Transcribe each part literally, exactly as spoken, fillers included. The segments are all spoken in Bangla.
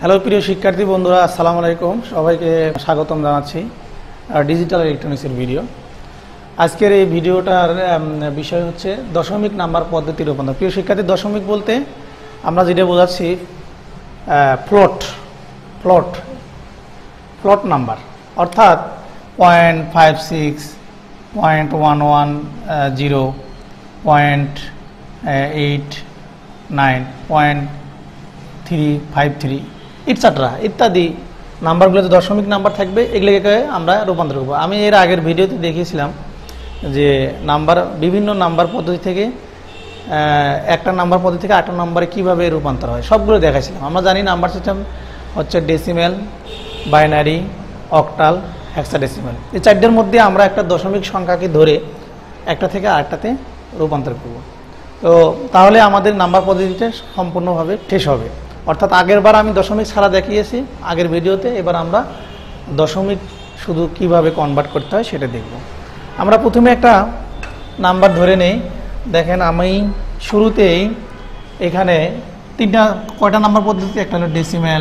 হ্যালো প্রিয় শিক্ষার্থী বন্ধুরা, আসসালামু আলাইকুম। সবাইকে স্বাগতম জানাচ্ছি ডিজিটাল ইলেকট্রনিক্সের ভিডিও। আজকের এই ভিডিওটার বিষয় হচ্ছে দশমিক নাম্বার পদ্ধতির রূপান্তর। প্রিয় শিক্ষার্থী, দশমিক বলতে আমরা যেটা বোঝাচ্ছি ফ্লোট ফ্লোট ফ্লোট নাম্বার, অর্থাৎ point five six point one one zero point eight nine point three five three etcetera ইত্যাদি নাম্বারগুলোতে দশমিক নাম্বার থাকবে, এগুলোকে আমরা রূপান্তর করব। আমি এর আগের ভিডিওতে দেখিয়েছিলাম যে নাম্বার বিভিন্ন নাম্বার পদ্ধতি থেকে একটা নাম্বার পদ্ধতি থেকে আটটা নাম্বারে কীভাবে রূপান্তর হয় সবগুলো দেখাইছিলাম। আমরা জানি নাম্বার সিস্টেম হচ্ছে ডেসিমেল, বাইনারি, অক্টাল, হেক্সাডেসিমেল। এই চারটের মধ্যে আমরা একটা দশমিক সংখ্যাকে ধরে একটা থেকে আটটাতে রূপান্তর করব। তো তাহলে আমাদের নাম্বার পদ্ধতিটা সম্পূর্ণভাবে শেষ হবে। অর্থাৎ আগের বার আমি দশমিক ছাড়া দেখিয়েছি আগের ভিডিওতে, এবার আমরা দশমিক শুধু কিভাবে কনভার্ট করতে হয় সেটা দেখব। আমরা প্রথমে একটা নাম্বার ধরে নেই। দেখেন, আমি শুরুতেই এখানে তিনটা কয়টা নাম্বার পদ্ধতি, একটা হলো ডেসিমেল,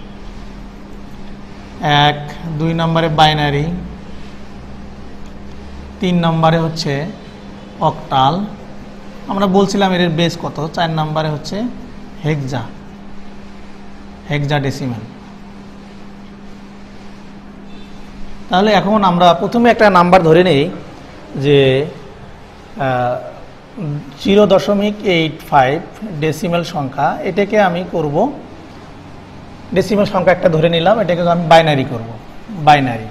এক দুই নম্বরে বাইনারি, তিন নম্বরে হচ্ছে অক্টাল। আমরা বলছিলাম এর বেস কত, চার নম্বরে হচ্ছে হেক্সা হেক্সাডেসিমেল। তাহলে এখন আমরা প্রথমে একটা নাম্বার ধরে নেই যে জিরো দশমিক এইট ফাইভ ডেসিমেল সংখ্যা। এটাকে আমি করব ডেসিমেল সংখ্যা একটা ধরে নিলাম, এটাকে আমি বাইনারি করব। বাইনারি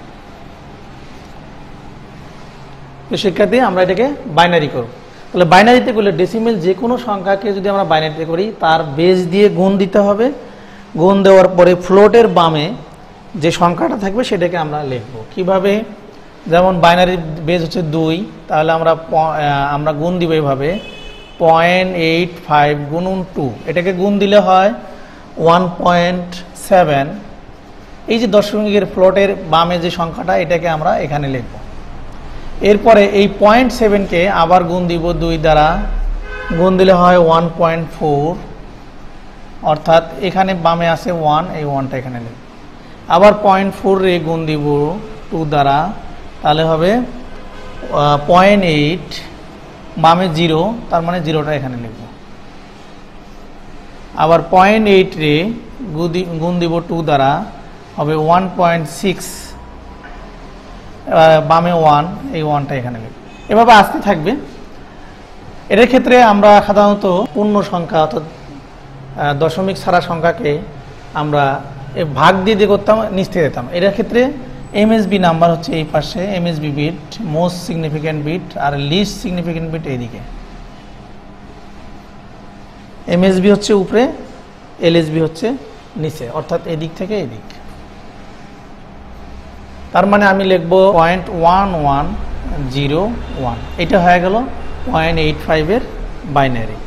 শিক্ষার্থী, আমরা এটাকে বাইনারি করব। তাহলে বাইনারিতে করলে ডেসিমেল যে কোনো সংখ্যাকে যদি আমরা বাইনারিতে করি তার বেস দিয়ে গুণ দিতে হবে। গুণ দেওয়ার পরে ফ্লোটের বামে যে সংখ্যাটা থাকবে সেটাকে আমরা লিখব কিভাবে। যেমন বাইনারির বেস হচ্ছে দুই, তাহলে আমরা আমরা গুণ দিব এভাবে, পয়েন্ট এইট ফাইভ গুণন টু, এটাকে গুণ দিলে হয় ওয়ান পয়েন্ট সেভেন। এই যে দশমিকের ফ্লোটের বামে যে সংখ্যাটা, এটাকে আমরা এখানে লিখব। এরপরে এই পয়েন্ট সেভেনকে আবার গুণ দিব দুই দ্বারা, গুণ দিলে হয় ওয়ান পয়েন্ট ফোর, অর্থাৎ এখানে বামে আছে ওয়ান, এই ওয়ানটা এখানে লিখব। আবার পয়েন্ট ফোর রে গুণ দিব টু দ্বারা, তাহলে হবে পয়েন্ট এইট, বামে জিরো, তার মানে জিরোটা এখানে লিখব। আবার পয়েন্ট এইট রে গুণ দিব টু দ্বারা, হবে ওয়ান পয়েন্ট সিক্স, বামে ওয়ান, এই ওয়ানটা এখানে লিখব। এভাবে আসতে থাকবে। এর ক্ষেত্রে আমরা সাধারণত পূর্ণ সংখ্যা অর্থাৎ দশমিক ছাড়া সংখ্যাকে আমরা ভাগ দিয়ে দিয়ে করতাম, নিচ থেকে দিতাম। এর ক্ষেত্রে এমএসবি নাম্বার হচ্ছে এই পাশে, MSB bit most significant bit, আর লিস্ট সিগনিফিক্যান্ট বিট এইদিকে। এমএসবি হচ্ছে উপরে, এলএসবি হচ্ছে নিচে, অর্থাৎ এদিক থেকে এদিক। তার মানে আমি লিখব point one one zero one, এটা হয়ে গেল পয়েন্ট এইট ফাইভের বাইনারি।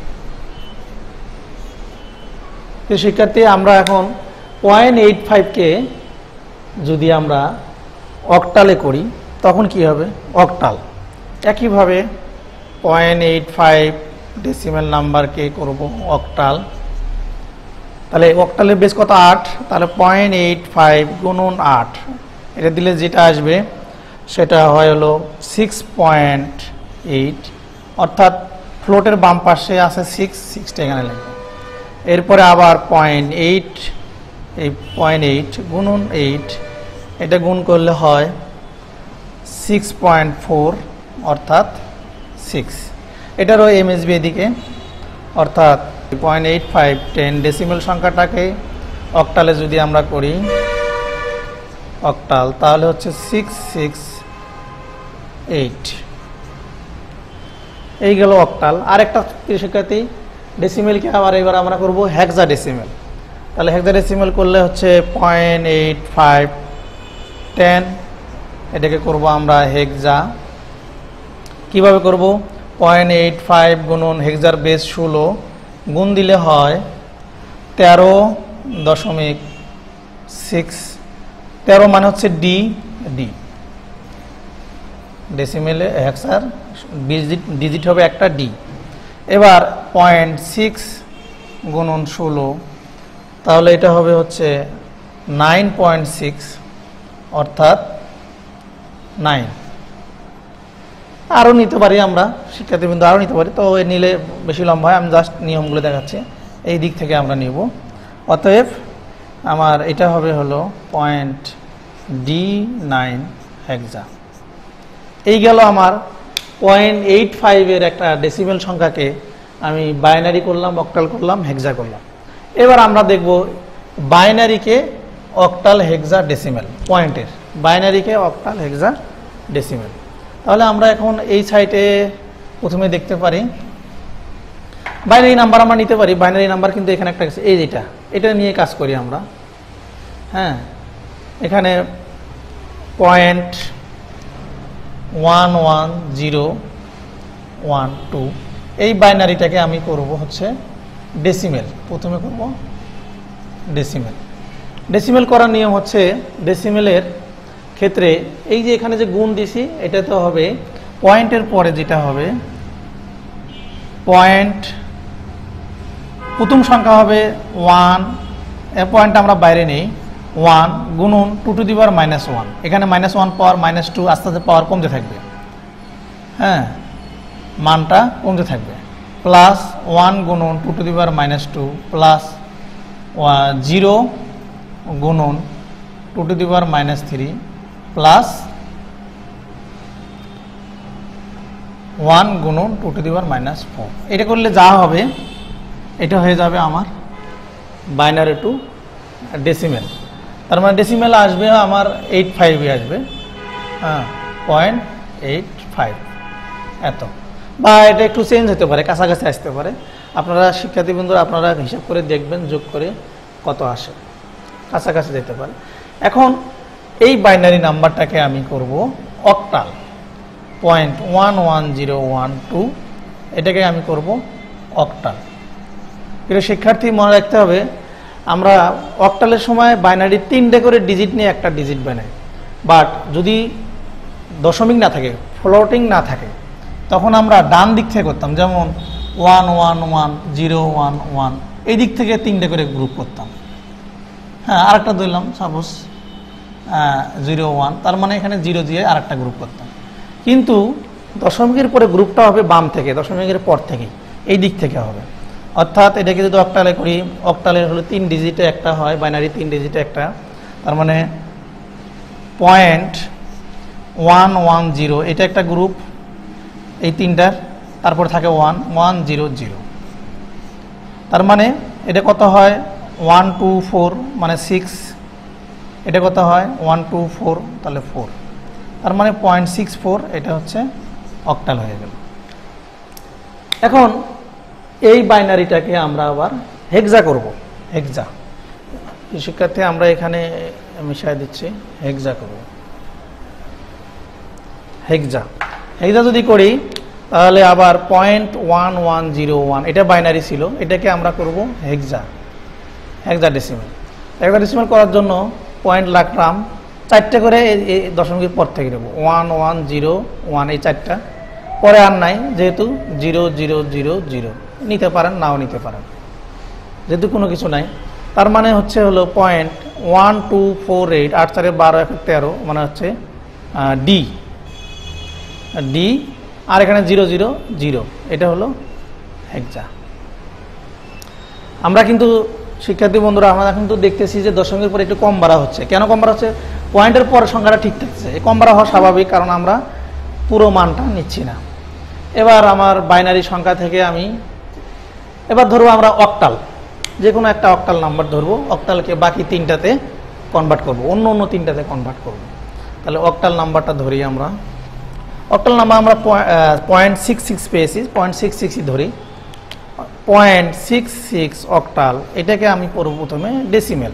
তো শিক্ষার্থী, আমরা এখন পয়েন্ট এইট ফাইভকে যদি আমরা অক্টালে করি তখন কি হবে, অক্টাল। একইভাবে পয়েন্ট এইট ফাইভ ডেসিমেল নাম্বারকে করব অক্টাল। তাহলে অক্টালের বেস কত, আট, তাহলে পয়েন্ট এইট ফাইভ গুণন আট, এটা দিলে যেটা আসবে সেটা হয় হলো সিক্স পয়েন্ট এইট, অর্থাৎ ফ্লোটের বাম পাশে আছে সিক্স, সিক্সটা এখানে লিখব। এরপরে আবার পয়েন্ট এইট, এই পয়েন্ট এইট গুণন এইট, এটা গুণ করলে হয় সিক্স পয়েন্ট ফোর, অর্থাৎ সিক্স। এটারও এমএসবি এদিকে, অর্থাৎ point eight five ten decimal সংখ্যাটাকে অক্টালে যদি আমরা করি অক্টাল, তাহলে হচ্ছে সিক্স সিক্স এইট, এই গেল অক্টাল। আর একটা শিক্ষার্থী, ডেসিমেলকে আবার এবার আমরা করব হেক্সাডেসিমেল। তাহলে হেক্সাডেসিমেল করলে হচ্ছে পয়েন্ট এইট ফাইভ টেন, এটাকে করব আমরা হেক্সা। কীভাবে করব, পয়েন্ট এইট ফাইভ গুণন হেক্সার বেস ষোলো, গুণ দিলে হয় তেরো দশমিক সিক্স, তেরো মানে হচ্ছে ডি, ডি ডেসিমেলে হেক্সার ডিজিট হবে একটা ডি। এবার পয়েন্ট সিক্স গুণন ষোলো তাহলে এটা হবে হচ্ছে নাইন পয়েন্ট সিক্স অর্থাৎ নাইন। আরও নিতে পারি আমরা, শিক্ষার্থীবৃন্দ আরও নিতে পারি, তো এ নিলে বেশি লম্বা হয়, আমি জাস্ট নিয়মগুলো দেখাচ্ছি। এই দিক থেকে আমরা নিব, অতএব আমার এটা হবে হলো পয়েন্ট ডি নাইন হেক্সা। এই গেল আমার পয়েন্ট এইট ফাইভের একটা ডেসিমেল সংখ্যাকে আমি বাইনারি করলাম, অক্টাল করলাম, হেক্সা করলাম। এবার আমরা দেখব বাইনারিকে অক্টাল, হেক্সা, ডেসিমেল, পয়েন্টের বাইনারিকে অক্টাল, হেক্সা, ডেসিমেল। তাহলে আমরা এখন এই সাইটে প্রথমে দেখতে পারি বাইনারি নাম্বার আমরা নিতে পারি। বাইনারি নাম্বার কিন্তু এখানে একটা এই যেটা, এটা নিয়ে কাজ করি আমরা। হ্যাঁ, এখানে point one one zero one two এই বাইনারিটাকে আমি করব হচ্ছে ডেসিমেল। প্রথমে করব ডেসিমেল। ডেসিমেল করার নিয়ম হচ্ছে, ডেসিমেলের ক্ষেত্রে এই যে এখানে যে গুণ দিছি, এটা তো হবে পয়েন্টের পরে যেটা হবে পয়েন্ট, প্রথম সংখ্যা হবে ওয়ান, এ পয়েন্টটা আমরা বাইরে নেই, ওয়ান গুণন two to the power minus one. এখানে minus one power minus two, আস্তে আস্তে পাওয়ার কমতে থাকবে। হ্যাঁ, মানটা কমতে থাকবে। প্লাস ওয়ান গুণন two to the power minus two, plus zero গুণন two to the power minus three, plus one গুণন two to the power minus four. এটা করলে যা হবে এটা হয়ে যাবে আমার বাইনারি টু ডেসিমেল। তার মানে ডেসিমেল আসবে আমার এইট ফাইভে আসবে, হ্যাঁ, পয়েন্ট এইট ফাইভ এত, বা এটা একটু চেঞ্জ হতে পারে, কাছাকাছি আসতে পারে। আপনারা শিক্ষার্থীবৃন্দরা আপনারা হিসাব করে দেখবেন, যোগ করে কত আসে, কাছাকাছি যেতে পারে। এখন এই বাইনারি নাম্বারটাকে আমি করব octal, point one one zero one two, এটাকে আমি করব অক্টাল। এটা শিক্ষার্থী মনে রাখতে হবে, আমরা অক্টালের সময় বাইনারি তিনটে করে ডিজিট নিয়ে একটা ডিজিট বানাই, বাট যদি দশমিক না থাকে, ফ্লোটিং না থাকে, তখন আমরা ডান দিক থেকে করতাম, যেমন one one one zero one one, এই দিক থেকে তিনটে করে গ্রুপ করতাম। হ্যাঁ, আরেকটা ধরলাম সাপোজ জিরো ওয়ান, তার মানে এখানে জিরো দিয়ে আরেকটা গ্রুপ করতাম। কিন্তু দশমিকের পরে গ্রুপটা হবে বাম থেকে, দশমিকের পর থেকে, এই দিক থেকে হবে। অর্থাৎ এটাকে যদি অক্টালে করি, অক্টালের হলো তিন ডিজিটে একটা হয়, বাইনারি তিন ডিজিটে একটা, তার মানে পয়েন্ট ওয়ান ওয়ান জিরো, এটা একটা গ্রুপ এই তিনটার, তারপর থাকে ওয়ান ওয়ান জিরো জিরো, তার মানে এটা কত হয় ওয়ান টু ফোর, মানে সিক্স, এটা কত হয় ওয়ান টু ফোর, তাহলে ফোর, তার মানে পয়েন্ট সিক্স ফোর, এটা হচ্ছে অক্টাল হয়ে গেল। এখন এই বাইনারিটাকে আমরা আবার হেক্সা করব, হেক্সা। শিক্ষার্থী আমরা এখানে মিশাই দিচ্ছি, হেক্সা করব, হেক্সা। হেক্সা যদি করি তাহলে আবার point one one zero one, এটা বাইনারি ছিল, এটাকে আমরা করব হেক্সা, হেক্সা ডেসিমেল। হেক্সা ডেসিমেল করার জন্য পয়েন্ট রাখলাম চারটে করে, এই দশমিকের পর থেকে নেব, ওয়ান ওয়ান জিরো ওয়ান, এই চারটা, পরে আর নাই, যেহেতু জিরো জিরো জিরো জিরো, নিতে পারেন নাও নিতে পারেন, যেহেতু কোনো কিছু নাই। তার মানে হচ্ছে হলো point one two four eight, আট চারে বারো, এক তেরো, মানে হচ্ছে ডি ডি, আর এখানে জিরো জিরো জিরো, এটা হলো হেক্সা। আমরা কিন্তু শিক্ষার্থী বন্ধুরা আমরা কিন্তু দেখতেছি যে দশমিকের পরে একটু কম বাড়া হচ্ছে। কেন কম বাড়া হচ্ছে? পয়েন্টের পর সংখ্যাটা ঠিক থাকছে, এই কম বাড়া হওয়া স্বাভাবিক, কারণ আমরা পুরো মানটা নিচ্ছি না। এবার আমার বাইনারি সংখ্যা থেকে আমি এবার ধরবো আমরা অক্টাল, যে কোনো একটা অক্টাল নাম্বার ধরবো, অক্টালকে বাকি তিনটাতে কনভার্ট করব, অন্য অন্য তিনটাতে কনভার্ট করব। তাহলে অক্টাল নাম্বারটা ধরি আমরা, অক্টাল নাম্বার আমরা পয়েন্ট সিক্স সিক্স পেয়েছি, পয়েন্ট সিক্স সিক্সই ধরি, পয়েন্ট সিক্স সিক্স অক্টাল, এটাকে আমি করব প্রথমে ডেসিমেল,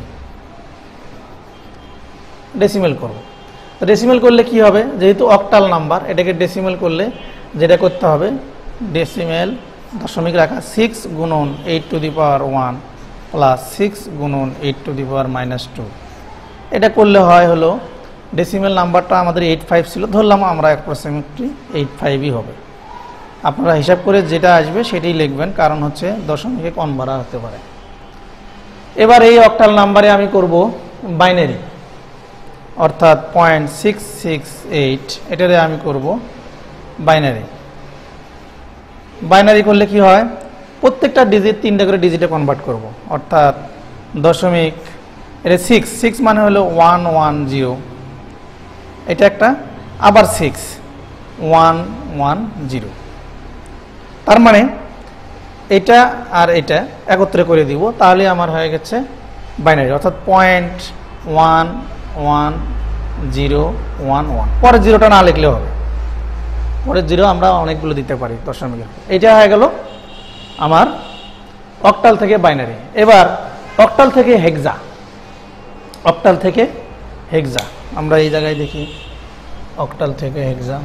ডেসিমেল করব। তো ডেসিমেল করলে কি হবে, যেহেতু অক্টাল নাম্বার, এটাকে ডেসিমেল করলে যেটা করতে হবে, ডেসিমেল দশমিক রাখা, সিক্স গুণন eight to the power one plus six গুণন eight to the power minus two, এটা করলে হয় হলো ডেসিমেল নাম্বারটা আমাদের এইট ফাইভ ছিল, ধরলাম আমরা অ্যাপ্রক্সিমেটলি এইট ফাইভই হবে। আপনারা হিসাব করে যেটা আসবে সেটাই লিখবেন, কারণ হচ্ছে দশমিকে কম বাড়া হতে পারে। এবার এই অক্টাল নাম্বারে আমি করব বাইনারি, অর্থাৎ পয়েন্ট সিক্স সিক্স এইট, এটারে আমি করব বাইনারি। বাইনারি করলে কি হয়, প্রত্যেকটা ডিজিট তিনটা করে ডিজিটে কনভার্ট করব, অর্থাৎ দশমিক, এটা সিক্স, সিক্স মানে হলো ওয়ান ওয়ান জিরো, এটা একটা, আবার সিক্স ওয়ান ওয়ান জিরো। তার মানে এটা আর এটা একত্রে করে দিব, তাহলে আমার হয়ে গেছে বাইনারি, অর্থাৎ point one one zero one one. পরে জিরোটা না লিখলেও হবে, পরে জিরো আমরা অনেকগুলো দিতে পারি দশমিকের। এটা হয়ে গেল আমার অক্টাল থেকে বাইনারি। এবার অক্টাল থেকে হেক্সা, অক্টাল থেকে হেক্সা আমরা এই জায়গায় দেখি, অক্টাল থেকে হেক্সা।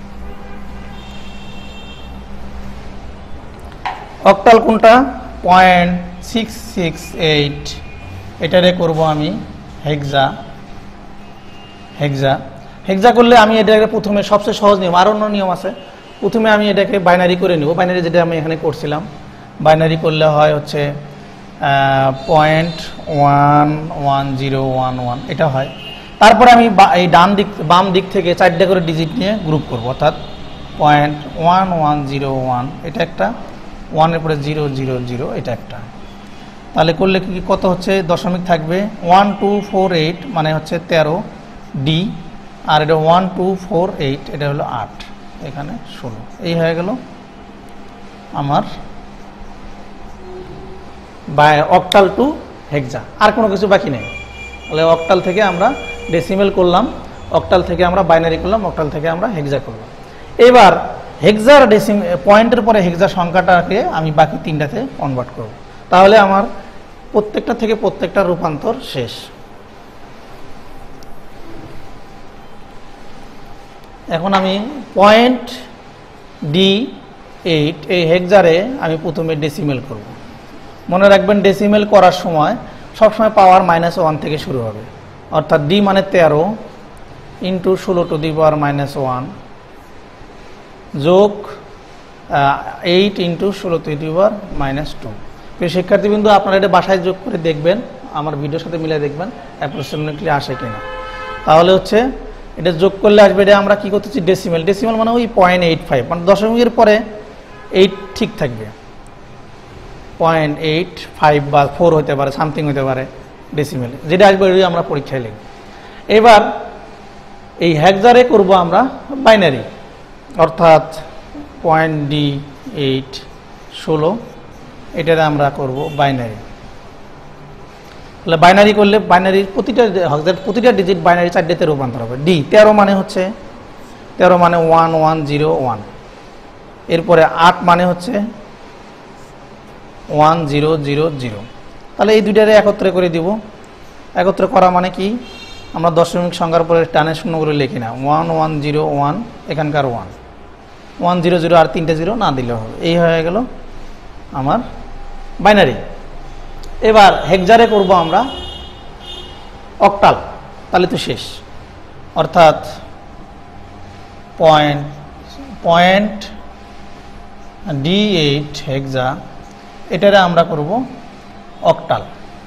অক্টাল কোনটা, পয়েন্ট সিক্স সিক্স এইট, এটারে করব আমি হেক্সা। হেক্সা হেক্সা করলে আমি এটাকে প্রথমে সবচেয়ে সহজ নিয়ম, আরও অন্য নিয়ম আছে, প্রথমে আমি এটাকে বাইনারি করে নিব। বাইনারি যেটা আমি এখানে করছিলাম, বাইনারি করলে হয় হচ্ছে point one one zero one one, এটা হয়। তারপরে আমি এই ডান দিক বাম দিক থেকে চারটে করে ডিজিট নিয়ে গ্রুপ করব, অর্থাৎ point one one zero one, এটা একটা, ওয়ানের পরে জিরো জিরো জিরো, এটা একটা। তাহলে করলে কি কত হচ্ছে, দশমিক থাকবে ওয়ান টু ফোর এইট, মানে হচ্ছে তেরো ডি, আর এটা ওয়ান টু ফোর এইট, এটা হলো আট, এখানে ষোলো। এই হয়ে গেল আমার বাই অক্টাল টু হেক্সা, আর কোনো কিছু বাকি নেই। তাহলে অক্টাল থেকে আমরা ডেসিমেল করলাম, অক্টাল থেকে আমরা বাইনারি করলাম, অক্টাল থেকে আমরা হেক্সা করলাম। এবার হেক্সার ডেসিম পয়েন্টের পরে হেক্সা সংখ্যাটাকে আমি বাকি তিনটাতে কনভার্ট করব, তাহলে আমার প্রত্যেকটা থেকে প্রত্যেকটা রূপান্তর শেষ। এখন আমি পয়েন্ট ডি এইট এই হেক্সারে আমি প্রথমে ডেসিমেল করব। মনে রাখবেন ডেসিমেল করার সময় সবসময় পাওয়ার মাইনাস ওয়ান থেকে শুরু হবে, অর্থাৎ ডি মানে তেরো ইন্টু ষোলো to the power minus one যোগ এইট ইন্টু ষোলো to the power minus two. প্রিয় শিক্ষার্থীবৃন্দ, আপনারা এটা বাসায় যোগ করে দেখবেন, আমার ভিডিওর সাথে মিলে দেখবেন অ্যাপ্রক্সিমেটলি আসে কিনা। তাহলে হচ্ছে এটা যোগ করলে আসবে, এটা আমরা কি করতেছি ডেসিমেল, ডেসিমেল মানে ওই পয়েন্ট এইট ফাইভ, মানে দশমিকের পরে এইট ঠিক থাকবে, পয়েন্ট এইট ফাইভ বা ফোর হতে পারে, সামথিং হতে পারে ডেসিমেলে, যেটা আসবে ওই আমরা পরীক্ষায় লিখব। এবার এই হেক্সারে করব আমরা বাইনারি, অর্থাৎ পয়েন্ট ডি এইট ষোলো, এটাতে আমরা করব বাইনারি। তাহলে বাইনারি করলে বাইনারির প্রতিটা প্রতিটা ডিজিট বাইনারি চারটেতে রূপান্তর হবে। ডি তেরো মানে হচ্ছে, তেরো মানে ওয়ান ওয়ান জিরো ওয়ান, এরপরে আট মানে হচ্ছে ওয়ান জিরো জিরো জিরো। তাহলে এই দুইটারে একত্রে করে দিব। একত্রে করা মানে কি, আমরা দশমিক সংখ্যার পরে টানে শূন্যগুলো লিখি না, ওয়ান ওয়ান জিরো ওয়ান, এখানকার ওয়ান ওয়ান জিরো জিরো, আর তিনটে জিরো না দিলেও হবে। এই হয়ে গেল আমার বাইনারি। এবার হেক্সারে করব আমরা অক্টাল, তাহলে তো শেষ, অর্থাৎ point point D eight hexa, এটারে আমরা করব অক্টাল।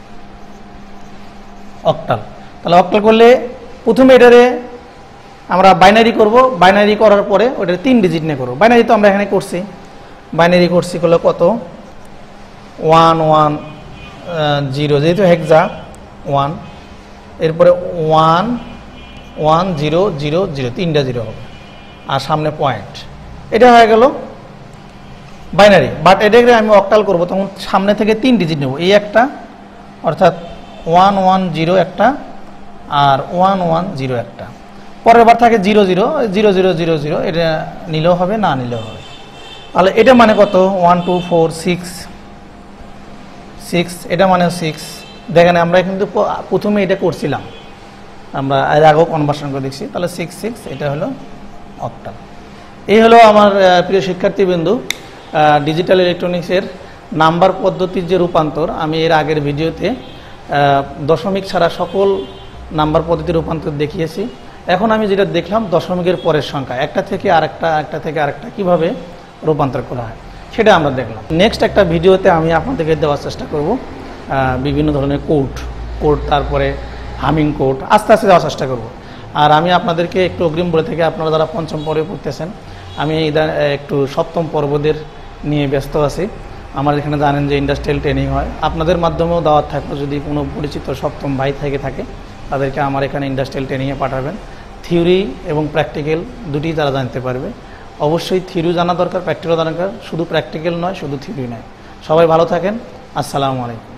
অক্টাল তাহলে অক্টাল করলে প্রথমে এটারে আমরা বাইনারি করব, বাইনারি করার পরে ওটারে তিন ডিজিট নিয়ে করবো। বাইনারি তো আমরা এখানে করছি, বাইনারি করছি করলে কত, ওয়ান ওয়ান জিরো, যেহেতু হেক্সা ওয়ান, এরপরে one one zero zero zero, তিনটা জিরো হবে, আর সামনে পয়েন্ট, এটা হয়ে গেল বাইনারি। বাট এটাকে আমি অক্টাল করব, তখন সামনে থেকে তিন ডিজিট নেব, এই একটা, অর্থাৎ ওয়ান ওয়ান জিরো একটা, আর ওয়ান ওয়ান জিরো একটা, পরের বার থাকে zero zero zero zero zero zero, এটা নিলেও হবে না নিলেও হবে। তাহলে এটা মানে কত, one two four six six, এটা মানে সিক্স। দেখেন আমরা কিন্তু প্রথমে এটা করছিলাম, আমরা এর আগেও কনভার্সন করে দেখছি, তাহলে সিক্স সিক্স, এটা হলো অক্টাল। এই হলো আমার প্রিয় শিক্ষার্থীবৃন্দু ডিজিটাল ইলেকট্রনিক্সের নাম্বার পদ্ধতির যে রূপান্তর, আমি এর আগের ভিডিওতে দশমিক ছাড়া সকল নাম্বার পদ্ধতির রূপান্তর দেখিয়েছি। এখন আমি যেটা দেখলাম দশমিকের পরের সংখ্যা, একটা থেকে আরেকটা, একটা থেকে আরেকটা কিভাবে রূপান্তর করা হয় সেটা আমরা দেখলাম। নেক্সট একটা ভিডিওতে আমি আপনাদেরকে দেওয়ার চেষ্টা করব বিভিন্ন ধরনের কোড কোড তারপরে হামিং কোড আস্তে আস্তে যাওয়ার চেষ্টা করব। আর আমি আপনাদেরকে একটু অগ্রিম বলে থেকে আপনারা যারা পঞ্চম পর্বে পড়তেছেন, আমি একটু সপ্তম পর্বদের নিয়ে ব্যস্ত আছি। আমার এখানে জানেন যে ইন্ডাস্ট্রিয়াল ট্রেনিং হয়, আপনাদের মাধ্যমেও দাওয়াত থাকলো, যদি কোনো পরিচিত সপ্তম ভাই থেকে থাকে তাদেরকে আমার এখানে ইন্ডাস্ট্রিয়াল ট্রেনিংয়ে পাঠাবেন। থিওরি এবং প্র্যাকটিক্যাল দুটি তারা জানতে পারবে। অবশ্যই থিওরি জানা দরকার, প্র্যাকটিক্যাল জানা দরকার, শুধু প্র্যাকটিক্যাল নয়, শুধু থিওরি নয়। সবাই ভালো থাকেন, আসসালামু আলাইকুম।